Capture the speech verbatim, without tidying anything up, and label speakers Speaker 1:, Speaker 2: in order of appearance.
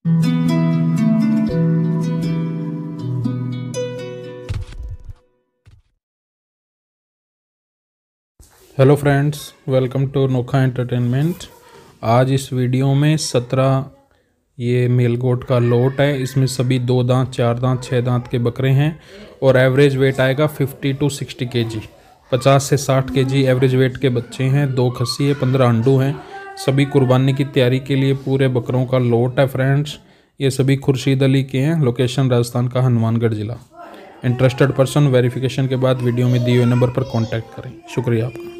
Speaker 1: Hello friends, welcome to Nokha entertainment. आज इस video में सत्रह ये मेल गोट का लोट है। इसमें सभी दो दांत, चार दांत, छः दांत के बकरे हैं और एवरेज वेट आएगा फिफ्टी टू सिक्सटी केजी। पचास से साठ केजी एवरेज वेट के बच्चे हैं। दो खस्सी है, पंद्रह अंडू हैं। सभी कुर्बानी की तैयारी के लिए पूरे बकरों का लोट है फ्रेंड्स। ये सभी खुर्शीद अली के हैं। लोकेशन राजस्थान का हनुमानगढ़ ज़िला। इंटरेस्टेड पर्सन वेरिफिकेशन के बाद वीडियो में दिए हुए नंबर पर कॉन्टैक्ट करें। शुक्रिया आपका।